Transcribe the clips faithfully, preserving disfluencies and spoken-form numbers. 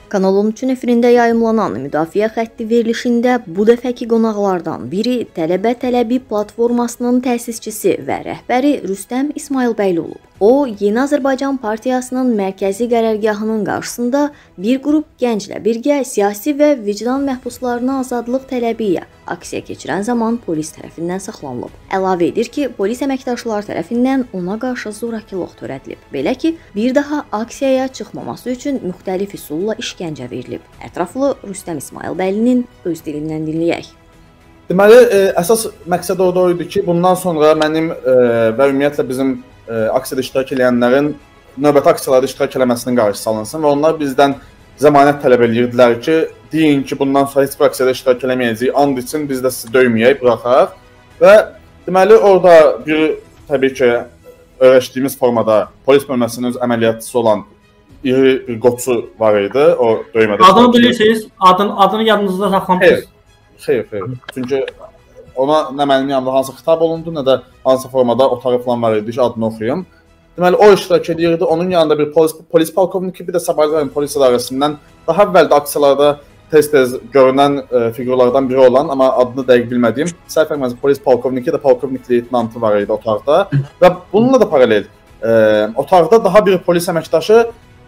Kanal on üçün efirində yayımlanan müdafiə xətti verilişində bu dəfəki qonaqlardan biri Tələbə Tələbi platformasının təsisçisi və rəhbəri Rüstəm İsmayılbəyli olub. O, Yeni Azərbaycan Partiyasının mərkəzi qərargahının qarşısında bir qrup gənclə birgə siyasi və vicdan məhbuslarına azadlıq tələbi ilə aksiya keçirən zaman polis tərəfindən saxlanılıb. Əlavə edir ki, polis əməkdaşları tərəfindən ona qarşı zorakılıq törədilib. Belə ki, bir daha aksiyaya çıxmaması üçün müxtəlif üsulla işgəncə verilib. Ətraflı Rüstəm İsmayılbəylinin öz dilindən dinləyək. Deməli, əsas məqsəd orada o idi ki, bundan sonra mənim və ümumiyyətlə bizim aksiyada iştirak edənlərin növbəti aksiyalarda iştirak eləməsinin qarşısı alınsın və onlar bizdən zəmanət tələb edirdilər ki, deyin ki, bundan sonra heç bir aksiyada iştirak eləməyəcəyik, and için biz də sizi döyməyək, buraxaq. Və deməli, orada bir, təbii ki, öyrəşdiyimiz formada polis bölməsinin öz əməliyyatçısı olan iri bir qoçu var idi, o döymədə. Adını bilirsiniz, adını, adını yadınızda saxlamışsınız. Xeyr, xeyr. Çünki ona nə mənim yanımda hansı xitab olundu, nə də hansı formada otağı falan var idi ki, adını oxuyum. Deməli, o iştirak edirdi, onun yanında bir polis, polis polkovniki, bir də Sabah rayon polis idarəsindən daha əvvəldə aksiyalarda tez-tez görünən e, figurlardan biri olan, amma adını dəqiq bilmədiyim, səhv etməsə polis polkovniki də polkovnik leytenantı var idi otaqda. Və bununla da paralel, e, otaqda daha bir polis əməkdaşı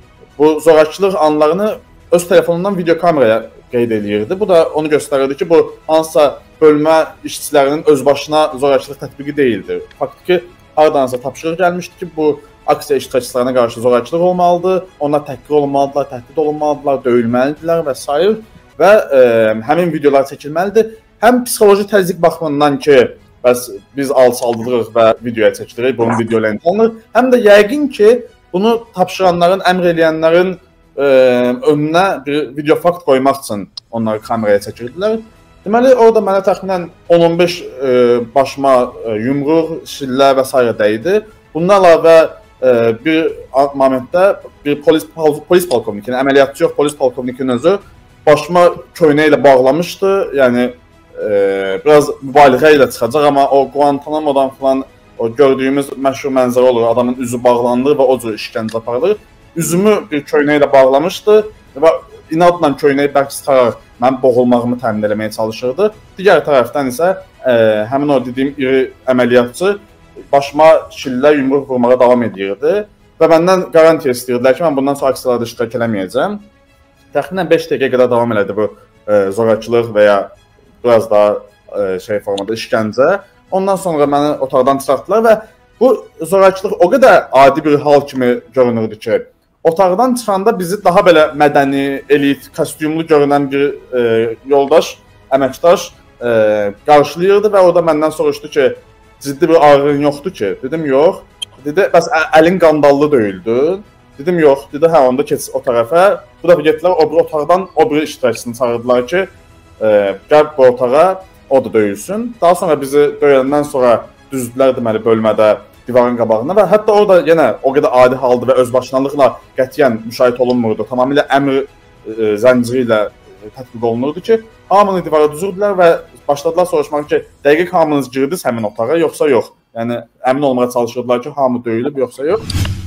bu zorakılıq anlarını öz telefonundan video kameraya qeyd edirdi. Bu da onu göstərirdi ki, bu hansısa bölmə işçilərinin özbaşına zorakılıq tətbiqi deyildir. Faktiki, haradansa tapşırıq gəlmişdi ki, bu aksiya iştirakçılarına qarşı zorakılıq olmalıdır, onlar təhqir olunmalıdırlar, təhdid olunmalıdırlar, döyülməlidirlər və s. Və e, həmin videolar çəkilməlidir. Həm psixoloji təzyiq baxımından ki, bəs biz alçaldırıq və videoya çəkilir, bunun videolarını alınır. Həm də yəqin ki, bunu tapşıranların, əmr eləyənlərin e, önünə bir video fakt qoymaq üçün onları kameraya çəkirdilər. Deməli, orada mənə təxminən on on beş e, başıma e, yumruq, şillə və s. dəydi. Bundan əlavə e, bir momentdə bir polis, polis polkovnikinin, əməliyyatçı yox, polis polkovnikinin özü başıma köynə ilə bağlamışdı. Yəni, e, biraz mübaliğə ilə çıxacaq, amma o Guantanamo'dan falan o gördüyümüz məşhur mənzərə olur, adamın üzü bağlanır və o cür işgəncə aparılır. Üzümü bir köynə ilə bağlamışdı və inadla köynəyi bərk sıxaraq mən boğulmağımı təmin eləməyə çalışırdı. Digər tərəfdən isə ə, həmin o dediyim iri əməliyyatçı başıma şillə yumruq vurmağa davam edirdi və məndən garantiya istəyirdilər ki, mən bundan sonra aksiyalarda iştirak eləməyəcəm. Təxminən beş dəqiqə qədər davam elədi bu ə, zorakılıq və ya biraz daha ə, şey formada işgəncə. Ondan sonra məni otaqdan çıxartdılar və bu zorakılıq o qədər adi bir hal kimi görünürdü ki, otaqdan çıxanda bizi daha belə mədəni, elit, kostyumlu görünən bir e, yoldaş, əməkdaş e, qarşılayırdı və orada məndən soruşdu ki, ciddi bir ağrın yoxdur ki? Dedim, yox. Dedi, bəs əlin qandallı döyüldü. Dedim, yox. Dedi, hə, onda keç o tərəfə. Bu dəfə getdilər, o bir otaqdan o bir iştirakçısını çağırdılar ki, e, gəl bu otağa, o da döyülsün. Daha sonra bizi döyəndən sonra düzdülər deməli bölmədə, divarın qabağına və hətta orada yenə o qədər adi haldı və özbaşınalıqla qətiyyən müşahidə olunmurdu. Tamamilə əmr e, zənciri ilə tətbiq olunurdu ki, hamını divara düzürdülər və başladılar soruşmaq ki, dəqiq hamınız girdiniz həmin otağa, yoxsa yox. Yəni, əmin olmağa çalışırdılar ki, hamı döyülüb, yoxsa yox.